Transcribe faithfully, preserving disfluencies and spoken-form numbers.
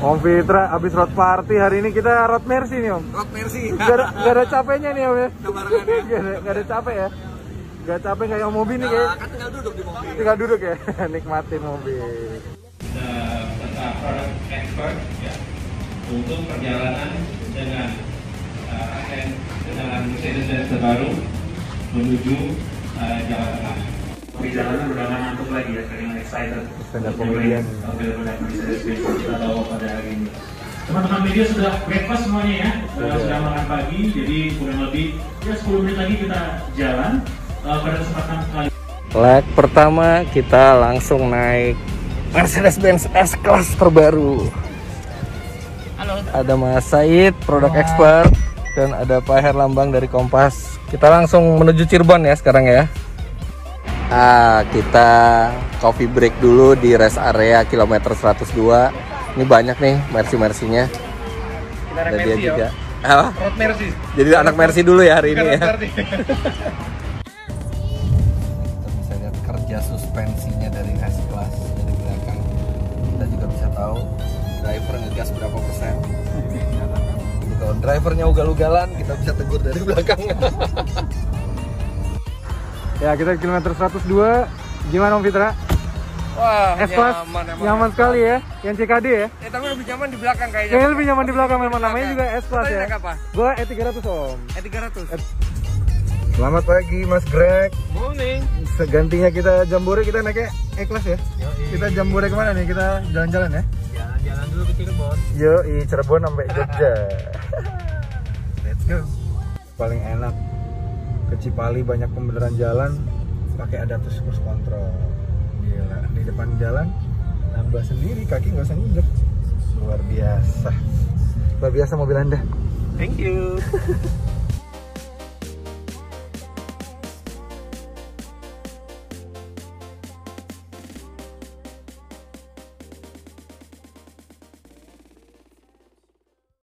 Om Fitra abis road party hari ini, kita road Mercy nih Om. Road Mercy. Gak ada, gak ada capeknya nih Om ya. Barengannya. Gak ada, gak ada capek ya. Gak capek kayak mobil nih kayak. Kan tinggal duduk di mobil. Tinggal duduk ya, nikmatin mobil. Serta produk expert ya untuk perjalanan dengan uh, dengan Mercedes terbaru menuju uh, Jawa Tengah. Perjalanan udah nggak ngantuk lagi ya, sering excited. Stand-up comedian. Mobil-mobil Mercedes-Benz kita bawa pada hari ini. Teman-teman media sudah breakfast semuanya ya, sudah, sudah makan pagi, jadi kurang lebih ya sepuluh menit lagi kita jalan uh, pada kesempatan kali. Leg pertama kita langsung naik Mercedes-Benz S-Class terbaru. Halo. Ada Mas Said, produk expert, dan ada Pak Herlambang dari Kompas. Kita langsung menuju Cirebon ya sekarang ya. Ah, kita coffee break dulu di rest area kilometer seratus dua. Ini banyak nih Mercy-Mercy-nya. Kita Ada dia Mercy, juga. Apa? Road Mercy. Jadi anak Mercy dulu ya hari ini ya. Kita bisa lihat kerja suspensinya dari S-Class dari belakang. Kita juga bisa tahu driver ngegas berapa persen. Jadi kalau drivernya ugal-ugalan, kita bisa tegur dari belakang. Ya, kita kilometer seratus dua. Gimana Om Fitra? Wah, S-Class nyaman, emang. nyaman sekali ya. Yang C K D ya. Eh, tapi lebih nyaman di belakang kayaknya. Kayaknya lebih nyaman di belakang, memang namanya juga S-Class Tadi ya. naik apa? Gua E tiga ratus Om. E tiga ratus. Selamat pagi Mas Greg. Morning. Segantinya kita Jambore, kita naiknya E-Class ya. Yoi. Kita Jambore kemana nih? Kita jalan-jalan ya. Jalan-jalan dulu ke Cirebon. Yo, i Cirebon sampai Jogja. Let's go. Paling enak ke Cipali, banyak pembenaran jalan, pakai adaptive cruise control. Gila, di depan jalan nambah sendiri, kaki nggak usah nginjek. Luar biasa. Luar biasa mobil Anda. Thank you.